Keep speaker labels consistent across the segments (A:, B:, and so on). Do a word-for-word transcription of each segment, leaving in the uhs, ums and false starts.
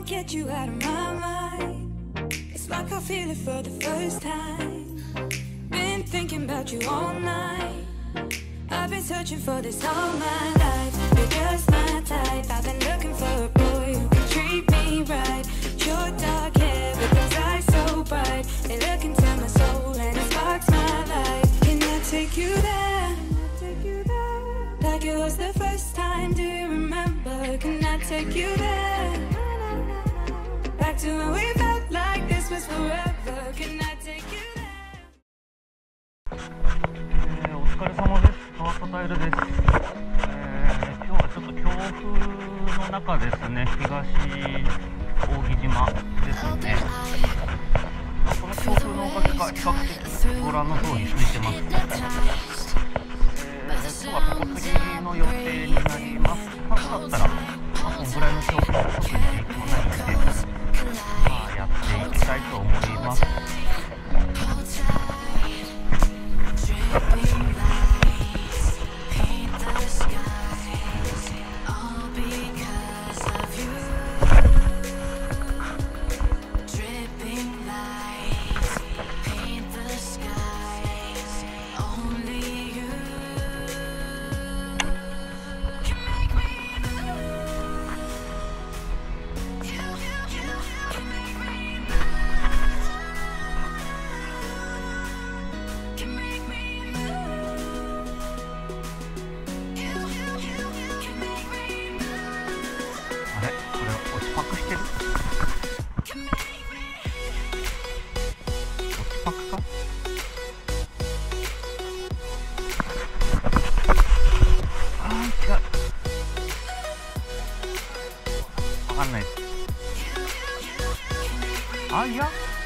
A: get you out of my mind. It's like I feel it for the first time. Been thinking about you all night. I've been searching for this all my life. You're just my type. I've been looking for a boy who can treat me right. Short dark hair with those eyes so bright. They look into my soul and it sparks my life. Can I take you there? Like it was the first time, do you remember? Can I take you there? Back to when we felt like this was forever. Can I take you there?
B: えー、お疲れ様です。川戸タイルです。えー、今日はちょっと強風の中ですね、東扇島ですね。この強風のおかげか比較的ご覧の通り空いてます。今日はここ次の予定になります。まあ、だったら、まあ、このぐらいの強風は特に影響ないので、まあ、やっていきたいと思います。わかんないです。あ、いや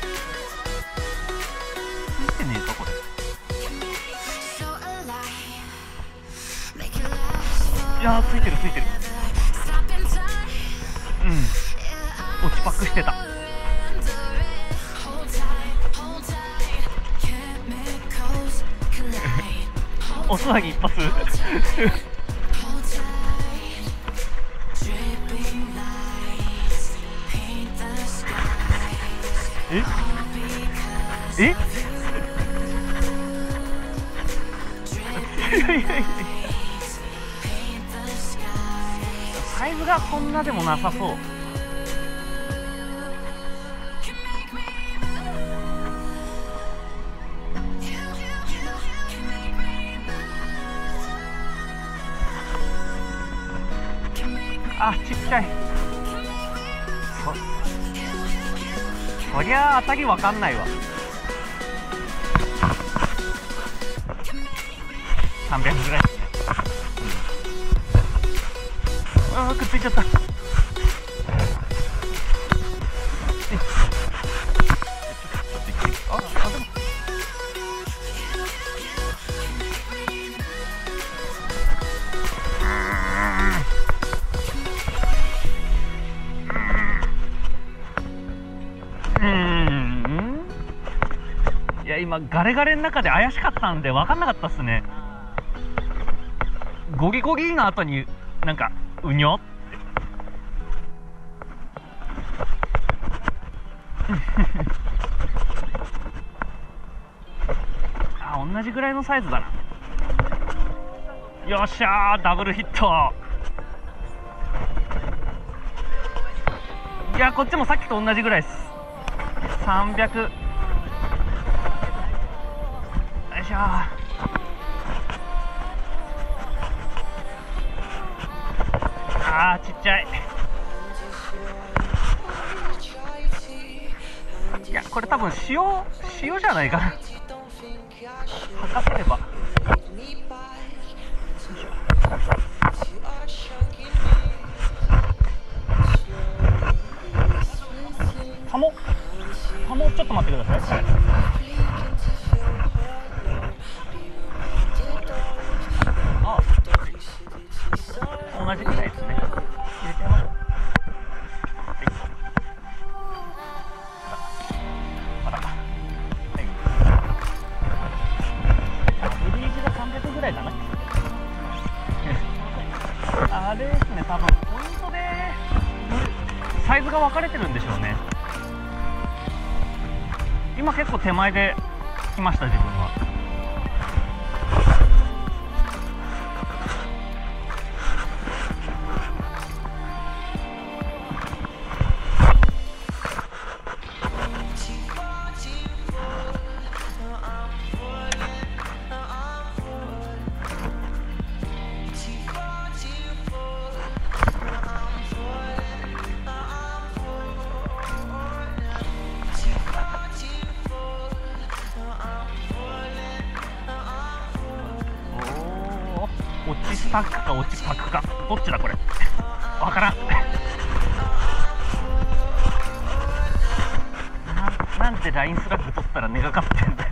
B: ついてねえかこれ。いやー、ついてるついてる。うん、落ちパクしてた。おつなぎ一発ええいやいやいや、サイズがそんなでもなさそう。あ、ちっちゃい。そりゃあ当たりわかんないわ。さんびゃくぐらいですね。うん、あー、くっついちゃった。あ、あ、でもいや、今ガレガレの中で怪しかったんで分かんなかったっすね。ゴギゴギの後になんかうにょってあ、同じぐらいのサイズだな。よっしゃー、ダブルヒット。いや、こっちもさっきと同じぐらいです。さんびゃく。よいしょー。あー、ちっちゃい。いや、これ多分塩塩じゃないかな。測せれば。タモタモちょっと待ってください。あ、同じぐらいですね。入れてます。まだ。はい。アベリージがさんびゃくぐらいだな。あれですね、多分ポイントでサイズがが分かれてるんでしょうね。今結構手前で来ました、自分は。落ちスタックか落ちパクか、どっちだこれ、わからん。な, なんでラインスラッグ取ったら根がかってんだよ。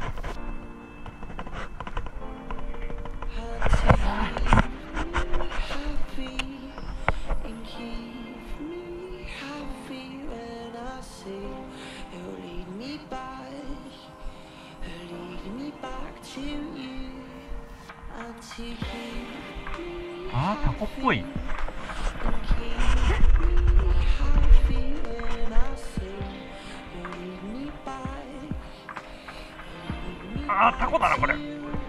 B: あー、タコっぽい。あー、タコだなこれ。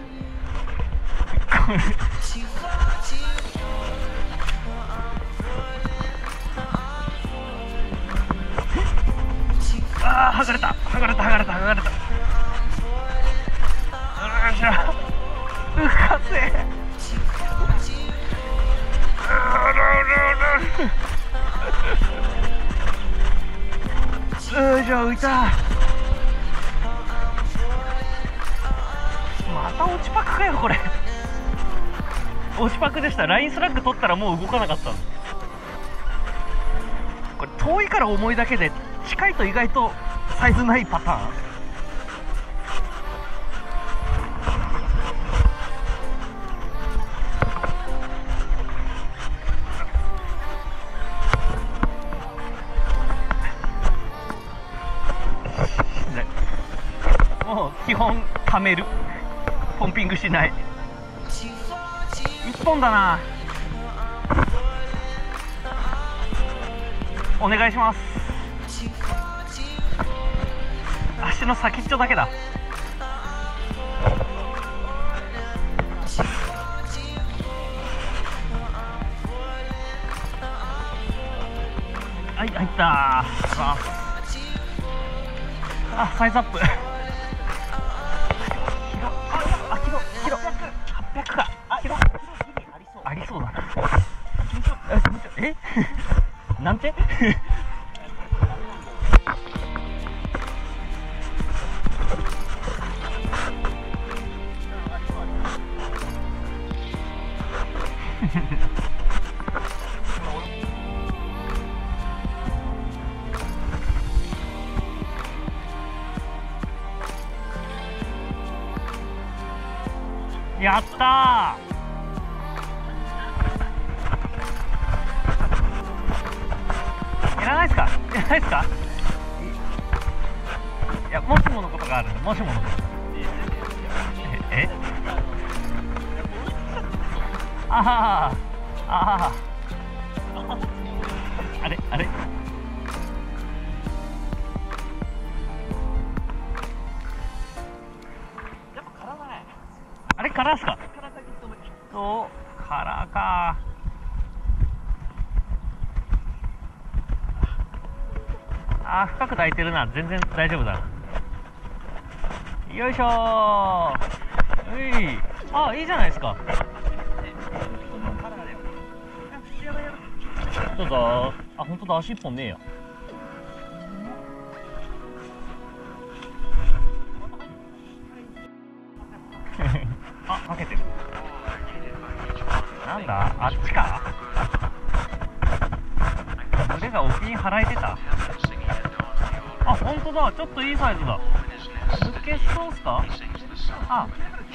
B: あー、剥がれた剥がれた剥がれた剥がれた。よっしゃ、浮かせ。よいしょ、浮いた。また落ちパクかよこれ。落ちパクでした。ラインスラッグ取ったらもう動かなかったの。これ遠いから重いだけで、近いと意外とサイズないパターン。もう基本溜める、ポンピングしない。一本だな。お願いします。足の先っちょだけだ。はい、入った。あ、あ、サイズアップ。ありそうだな。えなんてやったー。いらないですか、いらないですか。いや、もしものことがあるんで、もしものこと。えあああああれあれあれカラーっすか。そうカラーか。あー、深く抱いてるな。全然大丈夫だな。よいしょー。うい、あ、いいじゃないですか。どうぞ。あ、本当だ、足一本ねえや。あ、かけてる。なんだ、あっちか。腕が沖に払えてた。あ、本当だ、ちょっといいサイズだ。抜けそうっすか。あ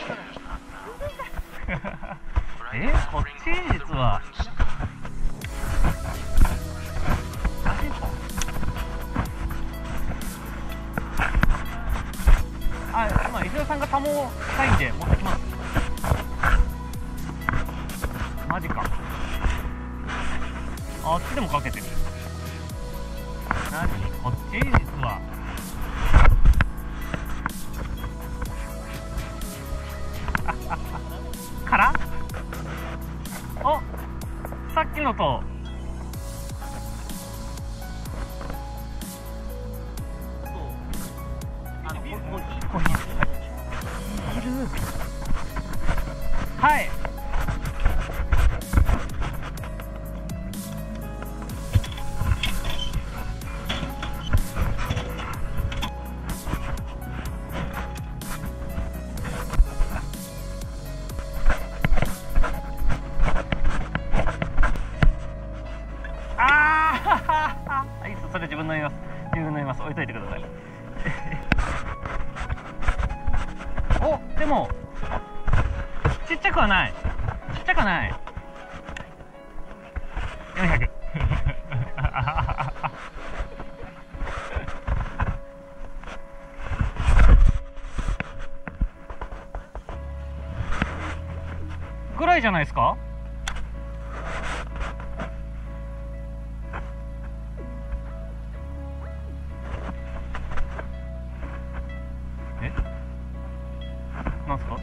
B: えー、こっち実はあ、今石田さんがタモしたいんで持ってきます。マジか。あっちでもかけてる。 何こっち実はからおさっきのとあのコーヒーコーヒーいるはいそれ自分の言います自分の言います置いといてくださいおでもちっちゃくはないちっちゃくはないよんひゃくぐらいじゃないですか。なんすか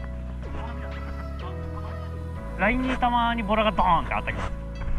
B: ライン にたまにボラがドーンってあったけど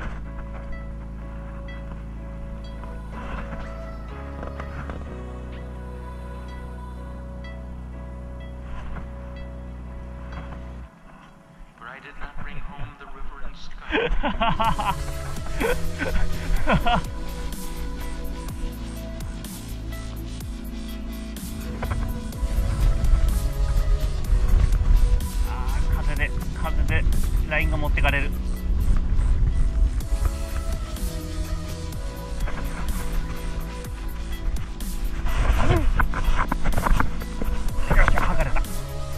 B: 風でラインが持ってかれる。よし剥がれた。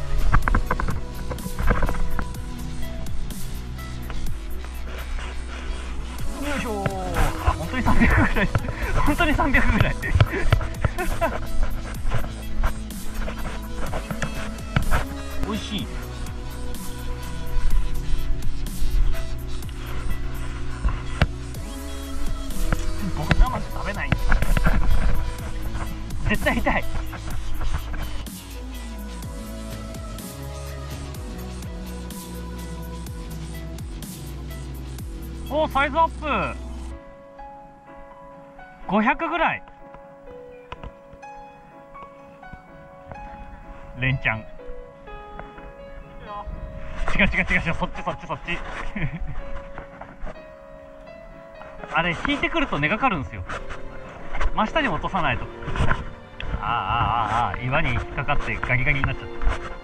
B: よいしょー。あ、本当にさんびゃくぐらい本当にさんびゃくぐらい美味しい。僕生で食べないんです絶対痛い。おー、サイズアップごひゃくぐらい。レンちゃん違う違う違う違う、そっちそっちそっちあれ引いてくると根がかるんですよ。真下に落とさないと。ああああああ、岩に引っかかってガリガリになっちゃった。